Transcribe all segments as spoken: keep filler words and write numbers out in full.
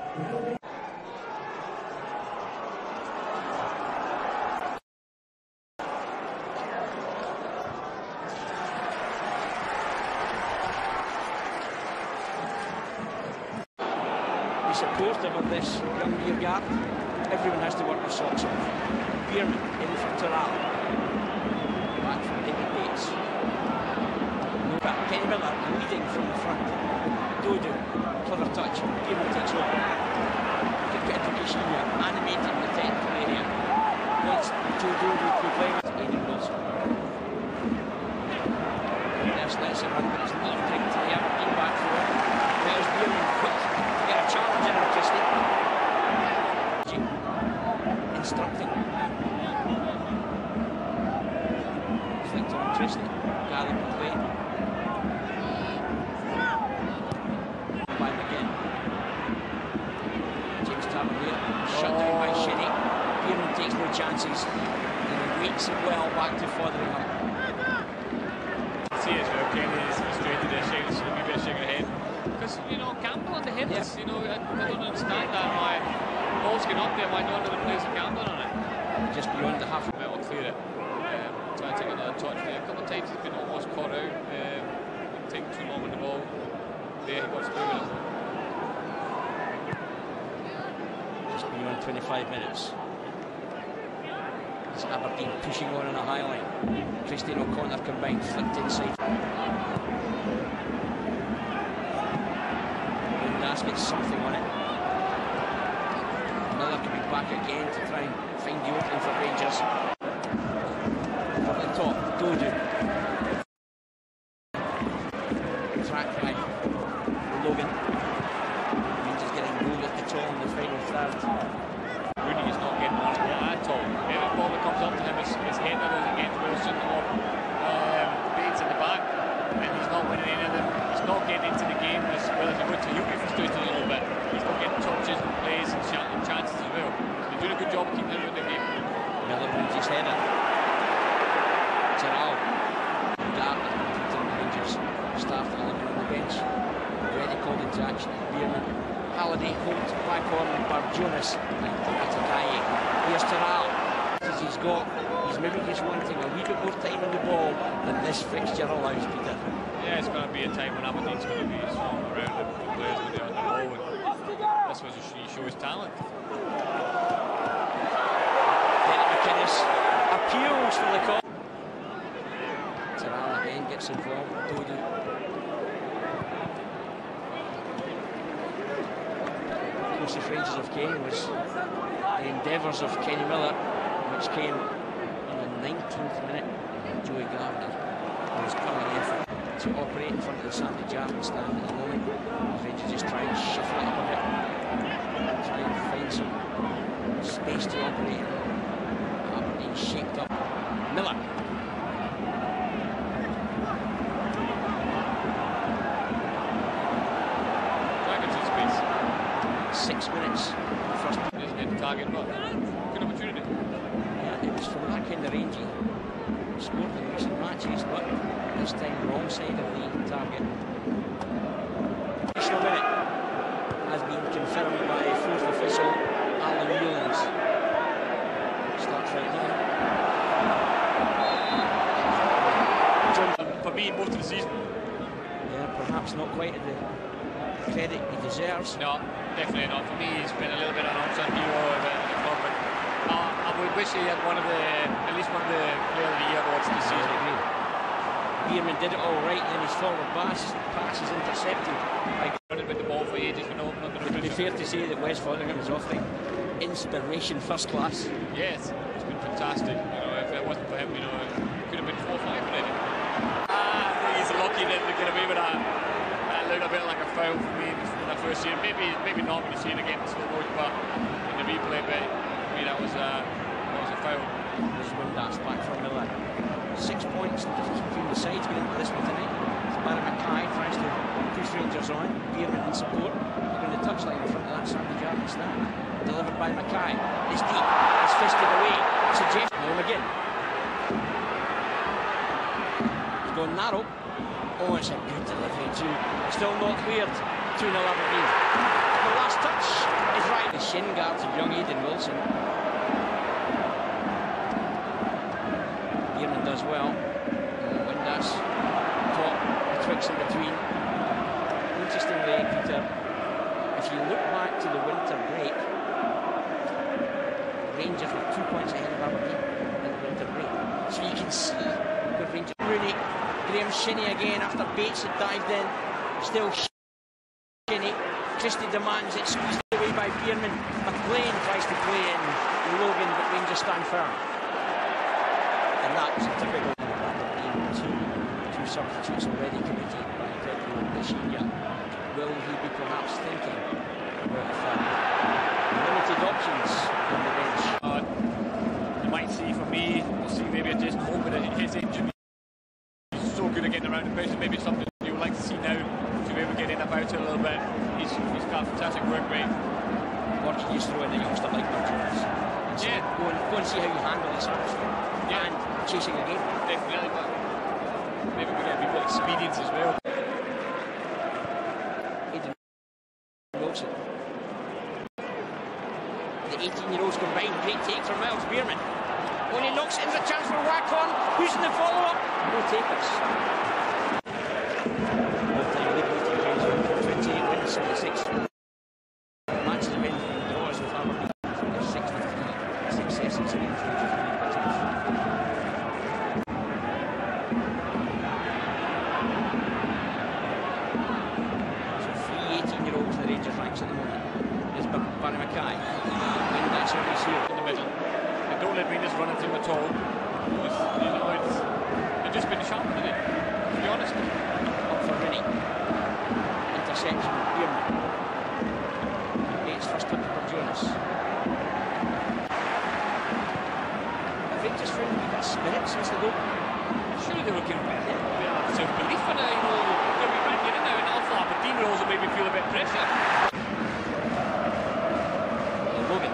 Be supportive of this young rearguard. Everyone has to work their socks off. Bierman in for Terral. Back from David Bates. Kenny Miller leading from the front. Dodo, clever touch. Bierman takes over. Could get to Kishina, animating the technical area. Wants Joe Dodo to play with Aidan Wilson. Nurse lets it run, but it's not quick to the Aberdeen back four. There's Bierman quick to get a challenge in on Christie. Instructing. Victor and Christie gather the play. By McGinn. James Tavernier shut down by Shinnie. Bierman takes no chances and he waits it well back to Fotheringham. See as well, Kenny is frustrated there, shaking, a wee bit of shaking head. Because, you know, Campbell on the head, yeah. you know, I, I don't understand that. Why balls get up there, why none of the players are Campbell on it. Just beyond the half. Well, I'll clear it. Um, try to take another touch there. A couple of times he's been almost caught out. Um, taking too long on the ball. There he got through with it. Just beyond twenty-five minutes. It's Aberdeen pushing on in a high line. Christie and O'Connor combined, flicked inside. Dundas gets something on it. Miller can be back again to try and find the opening for Rangers. From the top, Dodo. Track by Logan. Rangers getting goal at the top in the final third. Rooney is not getting on at all. Every ball that comes up to him is, is heading against Wilson or um, Bates in the back, and he's not winning any of them. He's not getting into the game as well as he would to. He'll be frustrated a little bit. He's not getting touches and plays and, ch and chances as well. They're doing a good job of keeping him in the game. Miller wins his header. Terral. Gardner from the Rangers. Staff eleven on the bench. Already called into action. Bierman. Halliday holds back on by Jonas and Atagaye. Here's Terral. As he's got, he's maybe just wanting a wee bit more time on the ball than this fixture allows, Peter. Yeah, it's going to be a time when Aberdeen's going to be strong around the, the players when they're on the ball. And this was he show his talent. Kenny McInnes appeals for the call. Terral again gets involved. Dodo. Closest Rangers have came was the endeavours of Kenny Miller, which came in the nineteenth minute. Joey Gardner was coming in to operate in front of the Sandy Jarman stand at the moment. Rangers just try and shuffle it up a bit, try and find some space to operate. Aberdeen shaped up. Miller. Dragons in space. Six minutes. The first. Doesn't hit the target, but good opportunity. Yeah, it was from that kind of range. He scored in recent matches, but this time wrong side of the target. Additional minute has been confirmed by fourth official Alan Newlands. Starts right now. For me, most of the season. Yeah, perhaps not quite at the credit he deserves. No, definitely not. For me, he's been a little bit an unsung hero of the club, but uh, I would wish he had one of the, at least one of the Player of the Year awards this season. Bierman did it all right, and his forward pass, pass is intercepted. By running with the ball for ages, we know not going to It'd be fair to say that West Fotheringham is offering inspiration first class. Yes, it's been fantastic. You know, if it wasn't for him, you know, it could have been four or five already. Ah, I think he's lucky that they get away with that. That looked a bit like a foul for me in the first year. Maybe, maybe not when you see it again in slow motion, but in the replay, but for me that was a, that was a foul. There's Dundas back from Miller. Six points the difference between the sides going into this one tonight. Barry Mackay tries to push Rangers on. Bierman in support. Going the touchline in front of that Sandy Jarman stand. Delivered by Mackay. It's deep. It's fisted away. Suggestion home again. He's gone narrow. Oh, it's a good delivery too. Still not cleared. two nil Aberdeen. The last touch is right. The shin guards of young Aidan Wilson. Bierman does well. Windass caught betwixt and between. Interestingly, Peter, if you look back to the winter break, Rangers were two points ahead of Aberdeen in the winter break. So you can see the Rangers. Rooney, Graham Shinnie again after Bates had dived in. Still Shinnie. Christie demands it, squeezed away by Bierman. McLean tries to play in Logan, but Rangers stand firm. And that was a typical Aberdeen. Two, two substitutes already committed by Pedro Bichinha. Will he be perhaps thinking about uh, limited options on the bench? Uh, you might see, for me, we'll see maybe just hoping that his injury is so good at getting around the pitch. Maybe it's something you would like to see now to be able to get in about it a little bit. He's, he's got fantastic work rate. Or can you throw in a youngster like Martinez? Yeah. Go and, go and see how you handle this atmosphere. Yeah. And chasing a game. Definitely, but maybe we get a bit more experience as well. Aidan Wilson. The eighteen-year-olds combined. Great take from Miles Bierman. When he knocks it into a chance for Waghorn. Who's in the follow-up? No takers. All-time league leading Rangers for twenty-eight wins, seventy-six matches of wins and draws with Aberdeen from their sixty-three successes against Rangers. So three eighteen-year-olds in the Rangers ranks at the moment. There's Barry Mackay. Windass always here In the middle. They don't let Rangers run into him at all. It's, you know, it's, they've just been sharp, haven't they? To be honest. up for Rennie. Interception with Bierman. Bates first touch for Jonas. Rangers found a bit of spirit since the goal. Surely they were getting a bit of self-belief in it, you know. They'll be back in now, and also Aberdeen will also maybe feel a bit of pressure. Logan.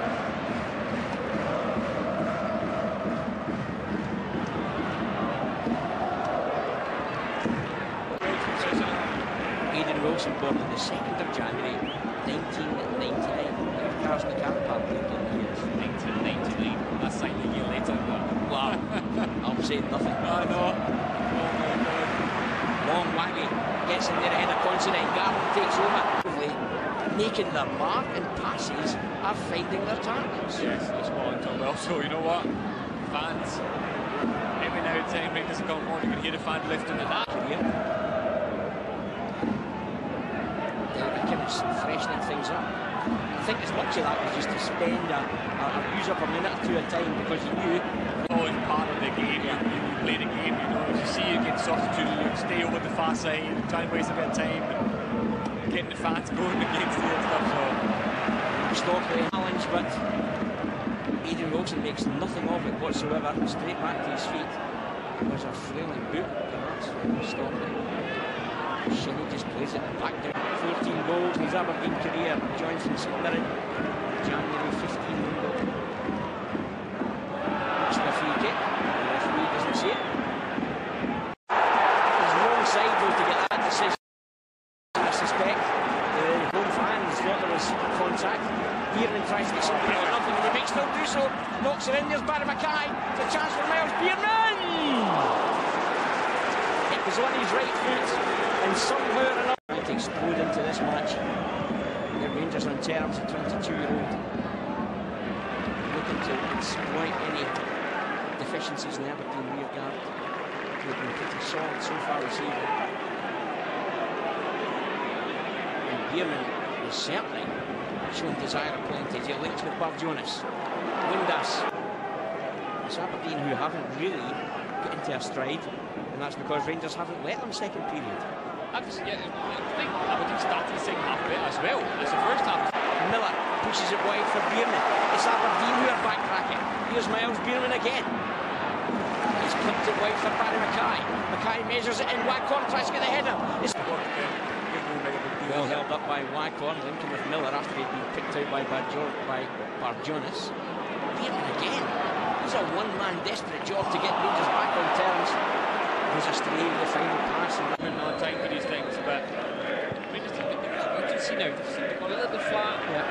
Aidan Wilson, born on the second of January nineteen ninety-nine. Cars in the car park in years. nineteen ninety-nine. That's like a year later. Wow. I'm saying nothing. I know. Oh my God. Long Waggy gets in there ahead of Considine. Garland takes over. Making their mark, and passes are finding their targets. Yes, that's what I'm talking about. So, you know what? Fans, every now and then, Rangers come on, you can hear the fan lifting at that. Career. David Kimmins freshening things up. I think as much of that was just to spend a, a, a use up a minute or two at a time, because he knew. Oh, it's part of the game. Yeah. You, you play the game, you know. If you see you get substituted, you stay over the far side, try and waste a bit of time, and getting the fans going against you and stuff. So. Stockley challenge, but Aidan Wilson makes nothing of it whatsoever. Straight back to his feet. It was a flailing boot, perhaps, from Stockley. Shinnie just plays it back down. fourteen goals in his Aberdeen career. Joins from St Mirren. January fifteen window. It's the free kick. The referee doesn't see it. He's wrong side though to get that decision. I suspect the home fans thought there was contact. Bierman tries to get something out of nothing, and he makes still do so. Knocks it in. There's Barry Mackay. It's a chance for Miles Bierman. It was on his right foot, and somehow or another it exploded into this match. The Rangers on terms, a twenty-two-year-old looking to exploit any deficiencies in the Aberdeen rear guard. They've been pretty solid so far this evening. And Bierman is certainly showing desire of playing to deal links with Bob Jonas. Windass. It's Aberdeen who haven't really got into a stride, and that's because Rangers haven't let them second period. I just, yeah, I think Aberdeen started the second half a bit as well as the first half. Miller pushes it wide for Bierman. It's Aberdeen who are backtracking. Here's Miles Bierman again. He's clipped it wide for Barry Mackay. Mackay measures it in. Waghorn tries to get the header. It's well held up by Waghorn, linking with Miller after he'd been picked out by Barjo by Barjonas. Bierman again. He's a one-man desperate job to get Rangers back on terms. There's a stray with the final pass, and no time for these things, but Rangers, Rangers see now, they've got a little bit flat. Yeah.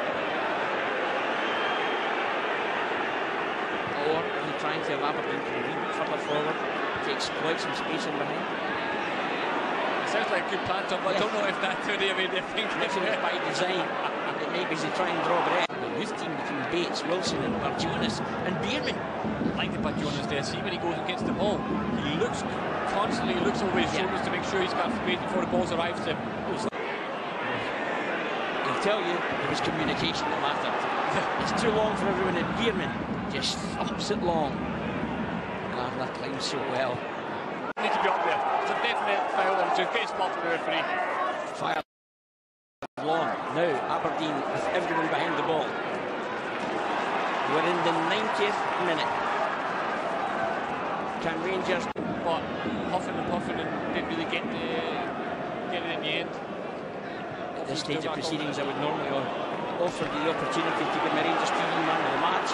Or you're trying to have Aberdeen a wee bit further forward to exploit some space in behind. It sounds like a good plan, Tom, but yeah. I don't know if that's really a way they think. Maybe it's by design. It may be they try and draw breath. The youth team between Bates, Wilson and Barjonas and Bierman. I like the Barjonas there. See when he goes against the ball, he looks constantly, he looks over his yeah. shoulders to make sure he's got space before the balls arrive to him. He'll tell you it was communication that mattered. It's too long for everyone, and Bierman just thumps it long. Gardner climbs so well. Need to be up there. It's a definite foul and it's a great spot for the referee. Fire long. Now Aberdeen with everyone behind the ball. We're in the ninetieth minute. Can Rangers? But huffing and puffing and didn't really get the get it in the end. At this stage of proceedings, I would normally offer the opportunity to give my Rangers T V man of the match.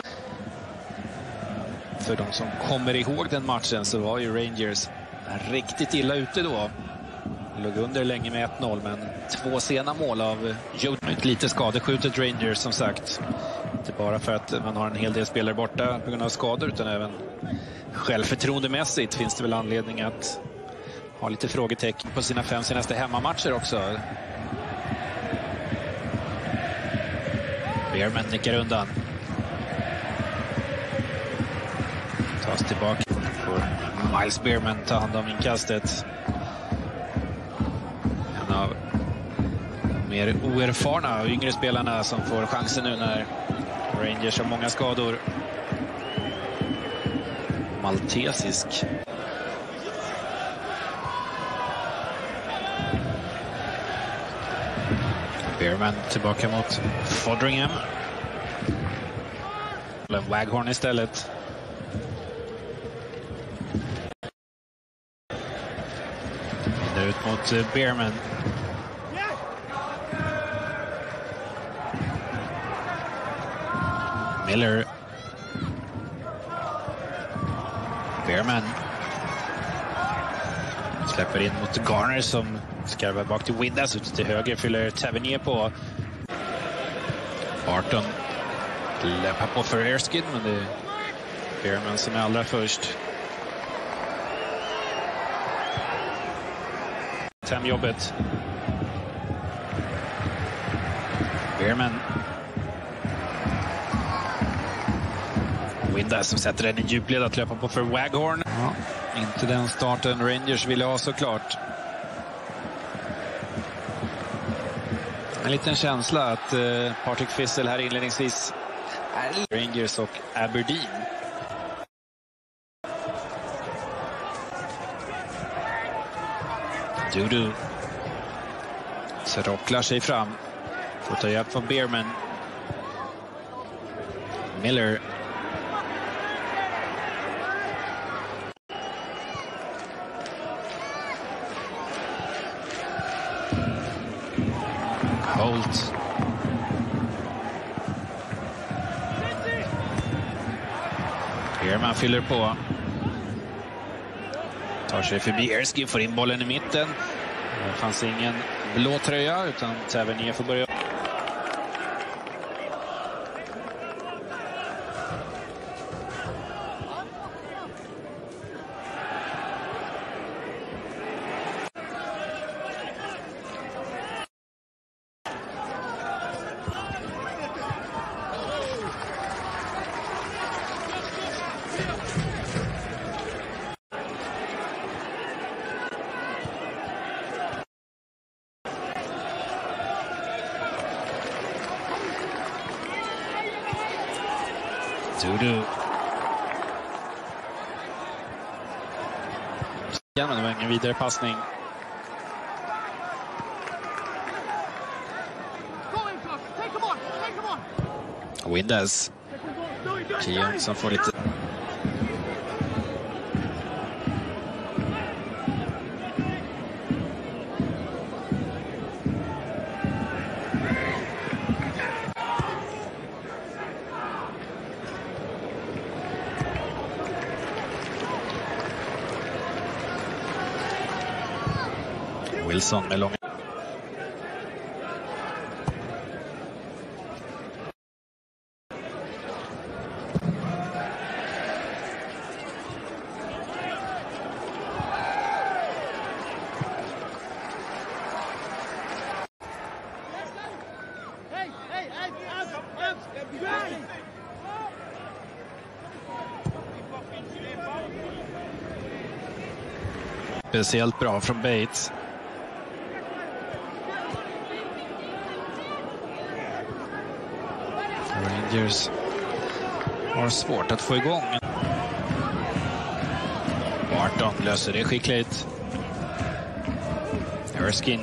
För de som kommer ihåg den matchen så var ju Rangers riktigt illa ute då. Låg under länge med ett noll, men två sena mål av Joe. Lite skadeskjutet Rangers som sagt. Inte bara för att man har en hel del spelare borta på grund av skador, utan även självförtroendemässigt finns det väl anledning att ha lite frågetecken på sina fem senaste hemmamatcher också. Bierman nickar undan. Tas tillbaka. Får Miles Bierman ta hand om inkastet. En av mer oerfarna och yngre spelarna som får chansen nu när Rangers har många skador. Maltesisk. Bierman tillbaka mot Fodringham. Waghorn istället. Ut mot Bierman. Miller. Bierman. Släpper in mot Garner som skarvar bak till Windass. Ute till höger fyller Tavernier på. Barton läppar på för Erskine, men det är Bierman som är allra först. Jobbet. Bierman. Windass som sätter den i djupled att löpa på för Waghorn. Ja, inte den starten Rangers ville ha såklart. En liten känsla att eh, Patrick Fissel här inledningsvis är Rangers och Aberdeen. Dudu. Så rocklar sig fram. Får ta hjälp från Bierman. Miller. Holt. Bierman fyller på. Tar sig förbi Erskine, får in bollen i mitten. Det fanns ingen blå tröja utan Tavernier får börja. Dudu. Ja, men det var ingen vidare passning. Windass. Kian som får lite... Wilson med långa. Speciellt bra från Bates. Rangers har svårt att få igång. Barton löser det skickligt. Erskine.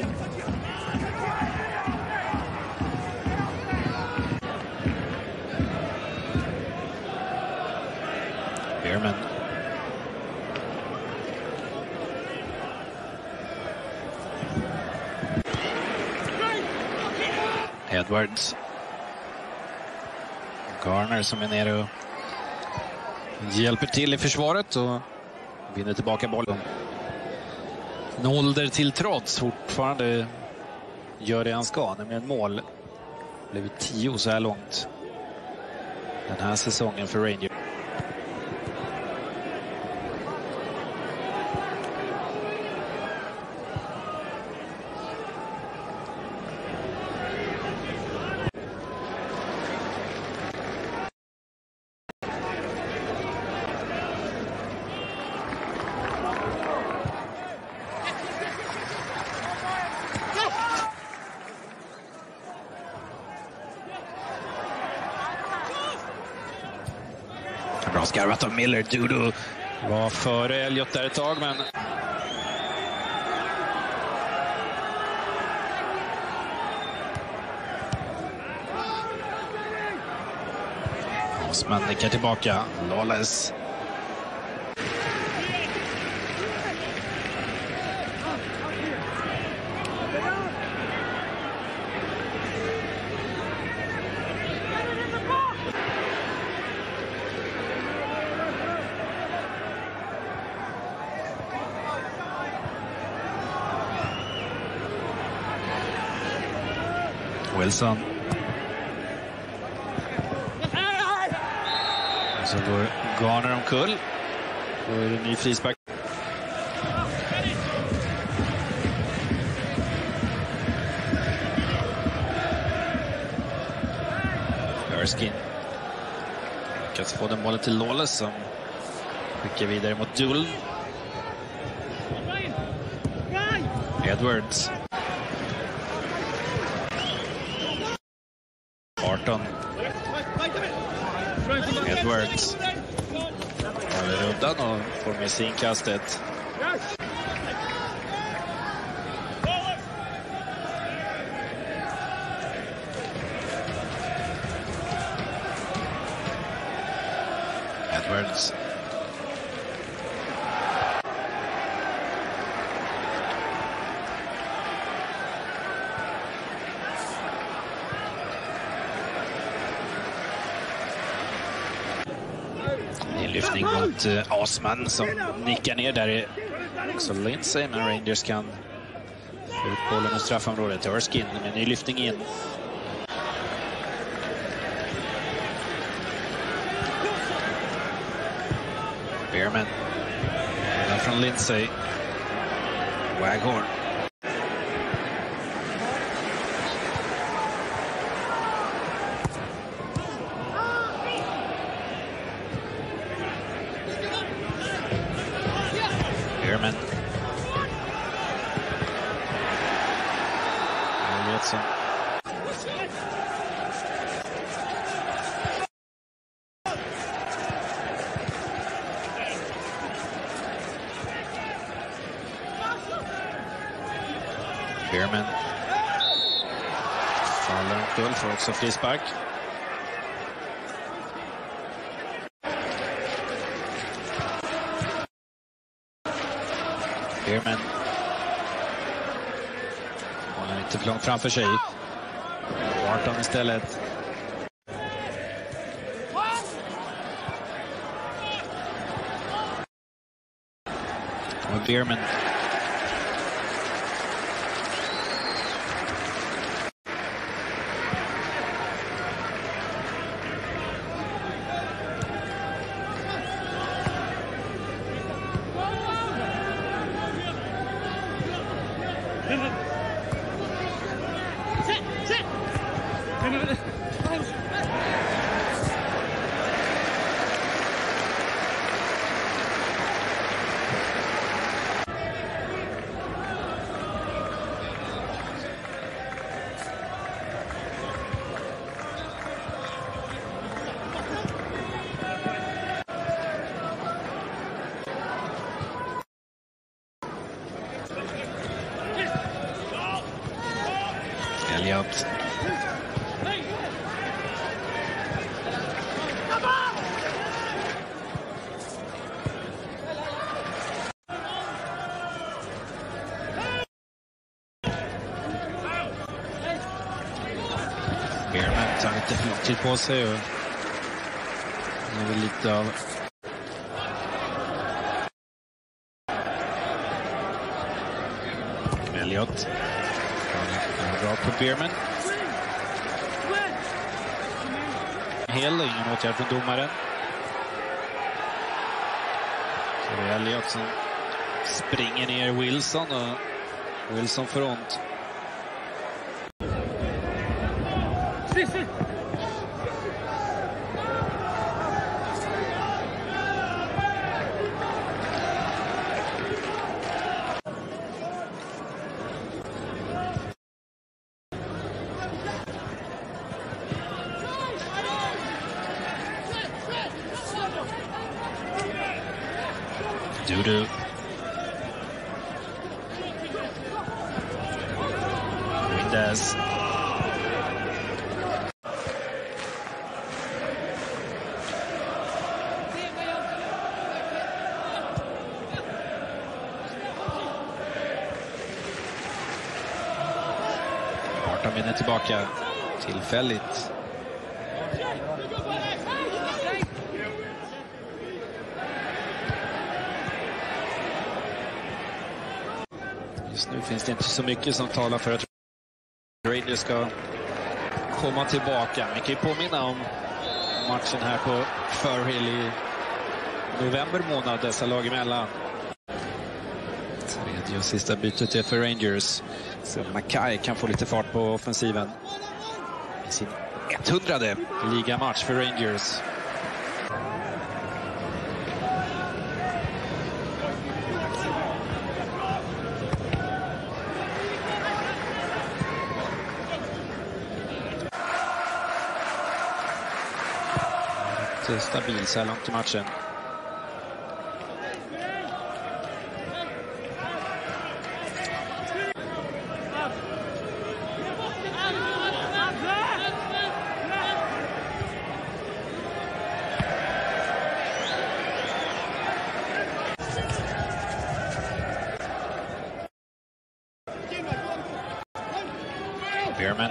Beerman. Edwards. Garner som är nere och hjälper till i försvaret och vinner tillbaka bollen. Nolder till trots fortfarande gör det han ska, nämligen mål. Det blev tio så här långt den här säsongen för Rangers. Bra skarvat av Miller. Dudu var före Elliot där ett tag, men Osman nickar tillbaka. Lawless. Wilson. Så går Garner omkull. Då är det ny frispark. Erskine. Lyckas få den bollen till Lawless som skickar vidare mot Dull. Edwards. Barton. Edwards. Håller undan och får med sig inkastet. Edwards. Lyftning mot uh, Osman som nickar ner där i också Lindsay, men Rangers kan få ut bollen i straffområdet. Erskine med ny lyftning in. Beerman. Där från Lindsay. Waghorn. Beerman. Elliotson. Beerman. Faller omkull, får också frispark. Beerman. Hon är inte för långt framför sig. Barton istället. Och Beerman. Elliot. Bearman tar lite för lång tid på sig och det är väl lite av Elliot. Bra på Bearman. Hela ingen åtgärd från domaren. Så det är Elliot som springer ner Wilson och Wilson får ont. Dudu. Windass. arton minuter tillbaka. Tillfälligt. Just nu finns det inte så mycket som talar för att Rangers ska komma tillbaka. Vi kan ju påminna om matchen här på Firhill i november månad, dessa lag emellan. Tredje och sista bytet är för Rangers. Så Mackay kan få lite fart på offensiven. I sin etthundrade ligamatch för Rangers. Stabil så här långt i matchen. Bearman.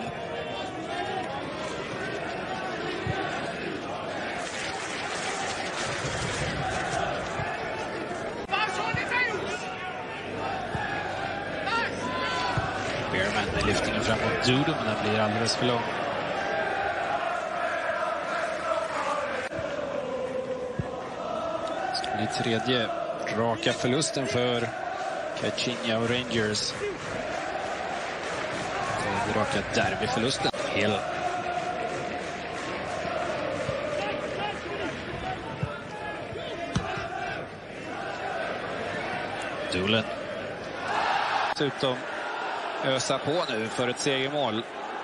Bearman med lyftningen framåt Dudu, men den blir alldeles för lång. Det blir tredje raka förlusten för Caixinha och Rangers. Tredje raka derbyförlusten. Hill. Dolan. Dessutom ösa på nu för ett segermål.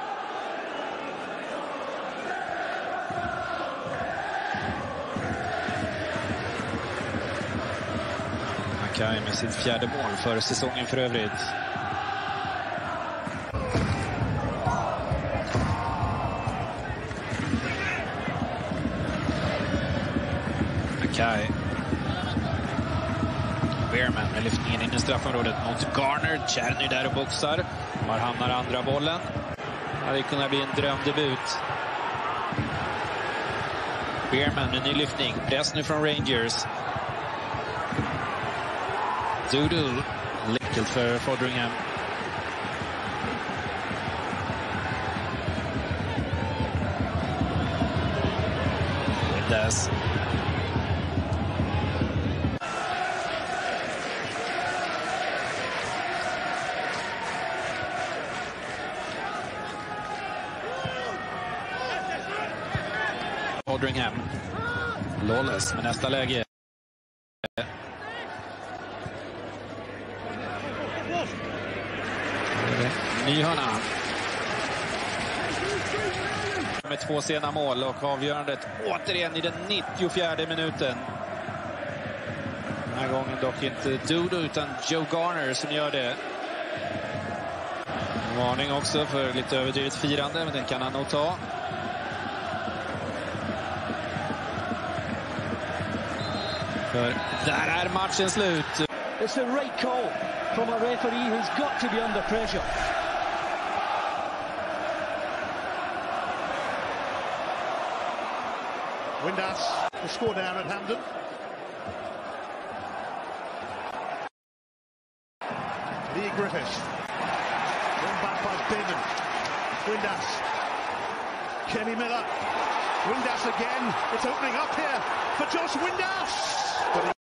Mackay med sitt fjärde mål för säsongen för övrigt. Mackay. Bearman med lyftningen in i straffområdet mot Garner. Czerny där och boxar. Var hamnar andra bollen. Det hade kunnat bli en drömdebut. Bearman med ny lyftning. Press nu från Rangers. Dudu. Läckelt för Foderingham. Windass. Foderingham. Lawless med nästa läge. Ny hörna. Med två sena mål och avgörandet återigen i den nittiofjärde minuten. Den här gången dock inte Dudu utan Joe Garner som gör det. Varning också för lite överdrivet firande, men den kan han nog ta. För där är matchen slut. It's the right call from a referee who's got to be under pressure. Windass will score down at Hampden. Lee Griffiths. Run back by Bingham. Windass. Kenny Miller. Windass again. It's opening up here for Josh Windass. But